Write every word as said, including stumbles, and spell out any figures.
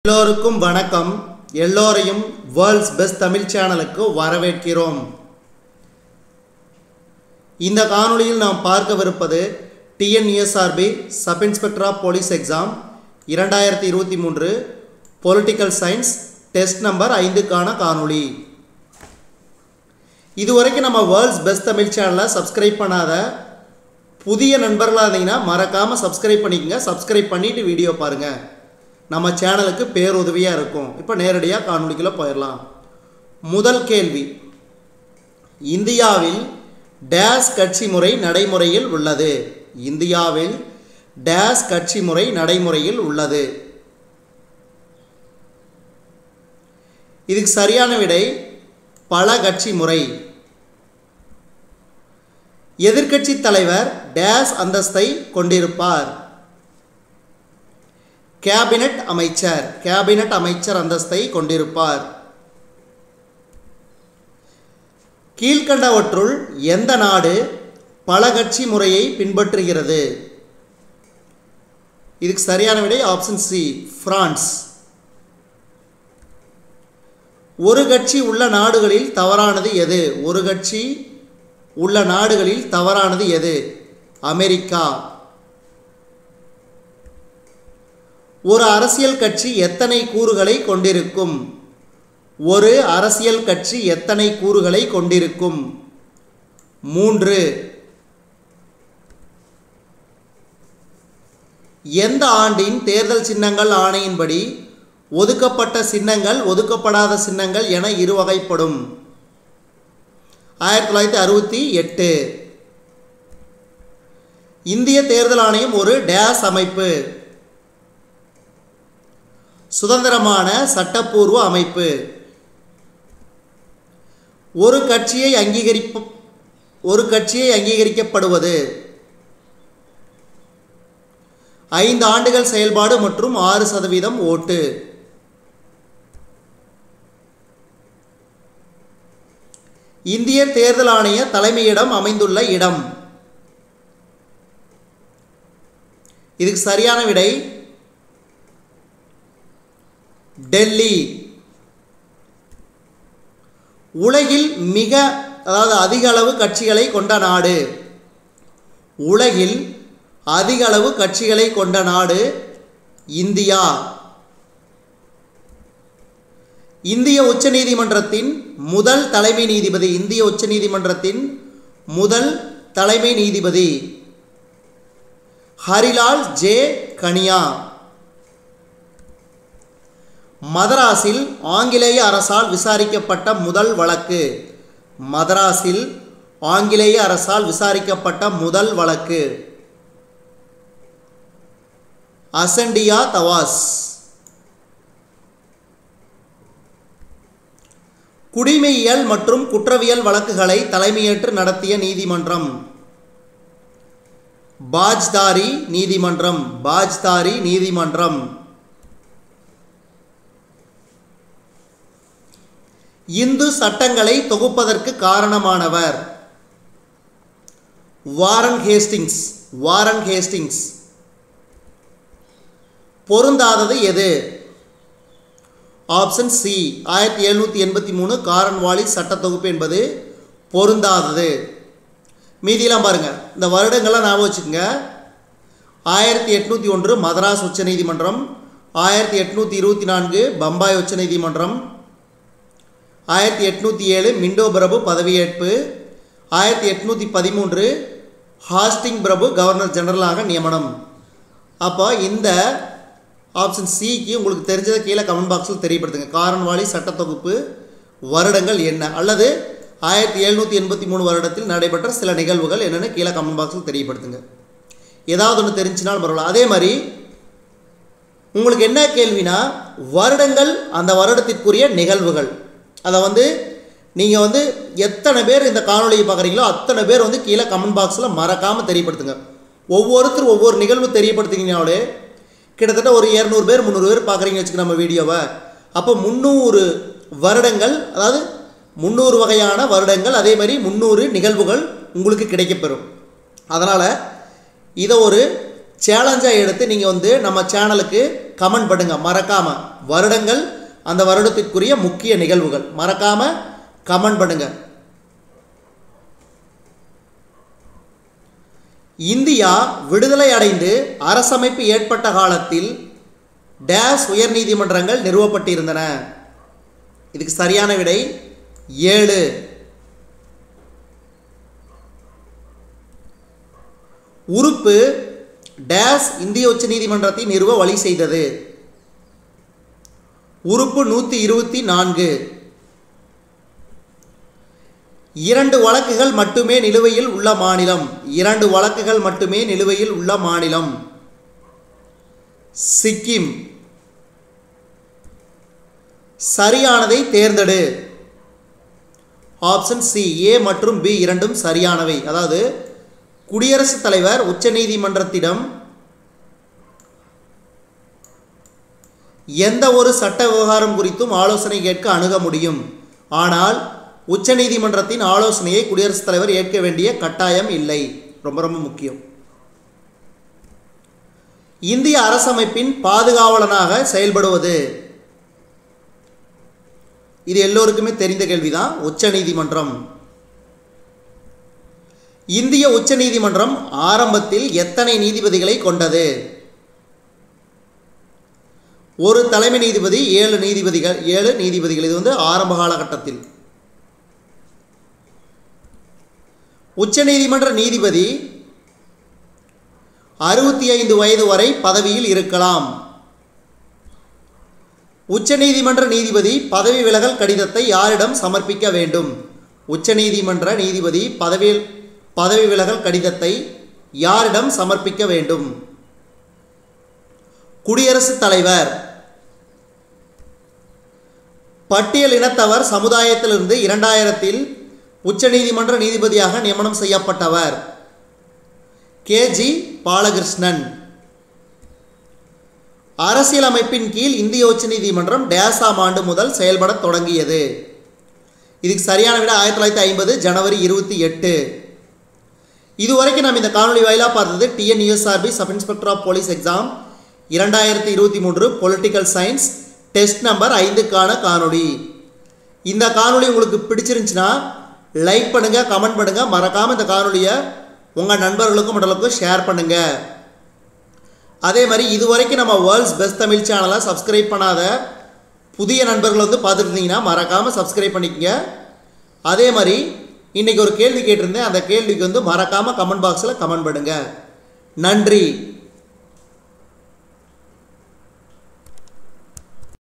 எல்லோருக்கும் வணக்கம். எல்லோரையும் வேர்ல்ட்ஸ் பெஸ்ட் தமிழ் சேனலுக்கு வரவேற்கிறோம். இந்த காணொளியில் நாம் பார்க்கவிருப்பது TNUSRB sub inspector of police exam இரண்டாயிரத்தி இருபத்தி மூன்று பொலிட்டிக்கல் சயின்ஸ் டெஸ்ட் நம்பர் ஐந்துக்கான காணொளி. இதுவரைக்கும் நம்ம வேர்ல்ட்ஸ் பெஸ்ட் தமிழ் சேனலை சப்ஸ்கிரைப் பண்ணாத புதிய நண்பர்களாக இருந்தீங்கன்னா மறக்காமல் சப்ஸ்கிரைப் பண்ணிக்கங்க. சப்ஸ்கிரைப் பண்ணிவிட்டு வீடியோ பாருங்கள். நம்ம சேனலுக்கு பேருதவியாக இருக்கும். இப்போ நேரடியாக காணொளிக்குள்ள போயிடலாம். முதல் கேள்வி, இந்தியாவில் டேஸ் கட்சி முறை நடைமுறையில் உள்ளது. இந்தியாவில் டேஸ் கட்சி முறை நடைமுறையில் உள்ளது. இதுக்கு சரியான விடை பல கட்சி முறை. எதிர்க்கட்சி தலைவர் டேஸ் அந்தஸ்தை கொண்டிருப்பார். கேபினட் அமைச்சர் கேபினட் அமைச்சர் அந்தஸ்தை கொண்டிருப்பார். கீழ்கண்டவற்றுள் எந்த நாடு பல கட்சி முறையை பின்பற்றுகிறது? இதுக்கு சரியான விடை ஆப்ஷன் சி, பிரான்ஸ். ஒரு கட்சி உள்ள நாடுகளில் தவறானது எது? ஒரு கட்சி உள்ள நாடுகளில் தவறானது எது? அமெரிக்கா. ஒரு அரசியல் கட்சி எத்தனை கூறுகளை கொண்டிருக்கும்? ஒரு அரசியல் கட்சி எத்தனை கூறுகளை கொண்டிருக்கும்? மூன்று. எந்த ஆண்டின் தேர்தல் சின்னங்கள் ஆணையின்படி ஒதுக்கப்பட்ட சின்னங்கள் ஒதுக்கப்படாத சின்னங்கள் என இருவகைப்படும்? ஆயிரத்தி தொள்ளாயிரத்தி அறுபத்தி எட்டு. இந்திய தேர்தல் ஆணையம் ஒரு டேஸ் அமைப்பு. சுதந்திரமான சட்டப்பூர்வ அமைப்பு. ஒரு கட்சியை அங்கீகரிப்ப ஒரு கட்சியை அங்கீகரிக்கப்படுவது ஐந்து ஆண்டுகள் செயல்பாடு மற்றும் ஆறு சதவீதம் ஓட்டு. இந்திய தேர்தல் ஆணைய தலைமையிடம் அமைந்துள்ள இடம். இதுக்கு சரியான விடை டெல்லி. உலகில் மிக அதாவது அதிக அளவு கட்சிகளை கொண்ட நாடு. உலகில் அதிக அளவு கட்சிகளை கொண்ட நாடு இந்தியா. இந்திய உச்சநீதிமன்றத்தின் முதல் தலைமை நீதிபதி இந்திய உச்சநீதிமன்றத்தின் முதல் தலைமை நீதிபதி ஹரிலால் ஜே கனியா. மதராஸில் ஆங்கிலேய அரசால் விசாரிக்கப்பட்ட முதல் வழக்கு. மதராஸில் ஆங்கிலேய அரசால் விசாரிக்கப்பட்ட முதல் வழக்கு அசண்டியா தவாஸ். குடிமையியல் மற்றும் குற்றவியல் வழக்குகளை தலைமையேற்று நடத்திய நீதிமன்றம் பாஜ்தாரி நீதிமன்றம். பாஜ்தாரி நீதிமன்றம். இந்து சட்டங்களை தொகுப்பதற்கு காரணமானவர் வாரன் ஹேஸ்டிங்ஸ். Warren Hastings. பொருந்தாதது எது? ஆப்ஷன் சி, ஆயிரத்தி எழுநூற்றி எண்பத்தி மூணு காரன்வாலிஸ் சட்ட தொகுப்பு என்பது பொருந்தாதது. மீதியெல்லாம் பாருங்கள், இந்த வருடங்கள்லாம் ஞாபகம் வச்சுக்கோங்க. ஆயிரத்தி எட்நூற்றி ஒன்று மதராஸ் உச்சநீதிமன்றம், ஆயிரத்தி எட்நூற்றி இருபத்தி நான்கு பம்பாய் உச்சநீதிமன்றம், ஆயிரத்தி எட்நூற்றி ஏழு மிண்டோ பிரபு பதவியேற்பு, ஆயிரத்தி எட்நூற்றி பதிமூன்று ஹாஸ்டிங் பிரபு கவர்னர் ஜெனரலாக நியமனம். அப்போ இந்த ஆப்ஷன் சிக்கு உங்களுக்கு தெரிஞ்சதை கீழே கமெண்ட் பாக்ஸில் தெரியப்படுத்துங்க. காரன்வாலிஸ் சட்ட தொகுப்பு வருடங்கள் என்ன, அல்லது ஆயிரத்தி எழுநூற்றி எண்பத்தி மூணு வருடத்தில் நடைபெற்ற சில நிகழ்வுகள் என்னென்னு கீழே கமெண்ட் பாக்ஸில் தெரியப்படுத்துங்க. ஏதாவது ஒன்று தெரிஞ்சினாலும் பரவாயில்ல. அதே மாதிரி உங்களுக்கு என்ன கேள்வினா, வருடங்கள் அந்த வருடத்திற்குரிய நிகழ்வுகள் அதை வந்து நீங்கள் வந்து எத்தனை பேர் இந்த காணொலியை பார்க்குறீங்களோ அத்தனை பேர் வந்து கீழே கமெண்ட் பாக்ஸில் மறக்காமல் தெரியப்படுத்துங்க. ஒவ்வொருத்தரும் ஒவ்வொரு நிகழ்வு தெரியப்படுத்திங்கனாலே கிட்டத்தட்ட ஒரு இரநூறு பேர் முந்நூறு பேர் பார்க்குறீங்கன்னு வச்சுக்க நம்ம வீடியோவை. அப்போ முந்நூறு வருடங்கள், அதாவது முந்நூறு வகையான வருடங்கள், அதே மாதிரி முந்நூறு நிகழ்வுகள் உங்களுக்கு கிடைக்கப்பெறும். அதனால் இதை ஒரு சேலஞ்சாக எடுத்து நீங்கள் வந்து நம்ம சேனலுக்கு கமெண்ட் பண்ணுங்க மறக்காம. வருடங்கள், அந்த வருடத்திற்குரிய முக்கிய நிகழ்வுகள் மறக்காம கமெண்ட் பண்ணுங்க. இந்தியா விடுதலை அடைந்து அரசமைப்பு ஏற்பட்ட காலத்தில் டேஸ் உயர்நீதிமன்றங்கள் நிறுவப்பட்டிருந்தன. இதுக்கு சரியான விடை ஏழு. உறுப்பு டேஸ் இந்திய உச்ச நீதிமன்றத்தை நிறுவ வழி செய்தது. உறுப்பு நூற்றி இருபத்தி நான்கு. இரண்டு வழக்குகள் மட்டுமே நிலுவையில் உள்ள மாநிலம். இரண்டு வழக்குகள் மட்டுமே நிலுவையில் உள்ள மாநிலம் சிக்கிம். சரியானதை தேர்ந்தெடு. ஆப்ஷன் சி, ஏ மற்றும் பி இரண்டும் சரியானவை. அதாவது குடியரசுத் தலைவர் உச்ச நீதிமன்றத்திடம் எந்த ஒரு சட்ட விவகாரம் குறித்தும் ஆலோசனை கேட்க அணுக முடியும். ஆனால் உச்ச நீதிமன்றத்தின் ஆலோசனையை குடியரசுத் தலைவர் ஏற்க வேண்டிய கட்டாயம் இல்லை. ரொம்ப ரொம்ப முக்கியம். இந்திய அரசமைப்பின் பாதுகாவலனாக செயல்படுவது. இது எல்லோருக்குமே தெரிந்த கேள்விதான். உச்ச நீதிமன்றம். இந்திய உச்ச நீதிமன்றம் ஆரம்பத்தில் எத்தனை நீதிபதிகளை கொண்டது? ஒரு தலைமை நீதிபதி, ஏழு நீதிபதிகள். ஏழு நீதிபதிகள். இது வந்து ஆரம்ப காலகட்டத்தில். உச்ச நீதிமன்ற நீதிபதி அறுபத்தி ஐந்து வயது வரை பதவியில் இருக்கலாம். உச்ச நீதிமன்ற நீதிபதி பதவி விலகல் கடிதத்தை யாரிடம் சமர்ப்பிக்க வேண்டும்? உச்ச நீதிமன்ற நீதிபதி பதவி பதவி விலகல் கடிதத்தை யாரிடம் சமர்ப்பிக்க வேண்டும்? குடியரசுத் தலைவர். பட்டியல் இனத்தவர் சமுதாயத்திலிருந்து இரண்டாயிரத்தில் உச்ச நீதிமன்ற நீதிபதியாக நியமனம் செய்யப்பட்டவர் கே ஜி பாலகிருஷ்ணன். அரசியலமைப்பின் கீழ் இந்திய உச்ச நீதிமன்றம் டேசாம் ஆண்டு முதல் செயல்பட தொடங்கியது. இதுக்கு சரியான விட ஆயிரத்தி தொள்ளாயிரத்தி ஐம்பது ஜனவரி இருபத்தி எட்டு. இதுவரைக்கும் நாம் இந்த காணொலி வாயிலாக பார்த்தது TNUSRB sub inspector of police exam இரண்டாயிரத்தி இருபத்தி மூன்று பொலிட்டிக்கல் சயின்ஸ் டெஸ்ட் நம்பர் ஐந்துக்கான காணொலி. இந்த காணொலி உங்களுக்கு பிடிச்சிருந்துச்சுன்னா லைக் பண்ணுங்கள், கமெண்ட் பண்ணுங்கள். மறக்காமல் இந்த காணொலியை உங்கள் நண்பர்களுக்கும் மற்றவர்களுக்கும் ஷேர் பண்ணுங்கள். அதே மாதிரி இதுவரைக்கும் நம்ம வேர்ல்ட்ஸ் பெஸ்ட் தமிழ் சேனலை சப்ஸ்கிரைப் பண்ணாத புதிய நண்பர்கள் வந்து பார்த்துருந்தீங்கன்னா மறக்காமல் சப்ஸ்கிரைப் பண்ணிக்கங்க. அதே மாதிரி இன்றைக்கி ஒரு கேள்வி கேட்டிருந்தேன். அந்த கேள்விக்கு வந்து மறக்காமல் கமெண்ட் பாக்ஸில் கமெண்ட் பண்ணுங்கள். நன்றி.